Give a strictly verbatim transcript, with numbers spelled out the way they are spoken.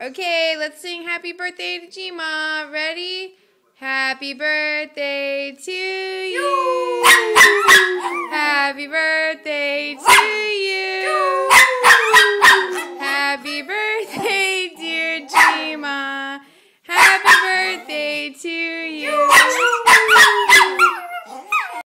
Okay, let's sing happy birthday to Gma. Ready? Happy birthday to you. Happy birthday to you. Happy birthday, dear Gma. Happy birthday to you.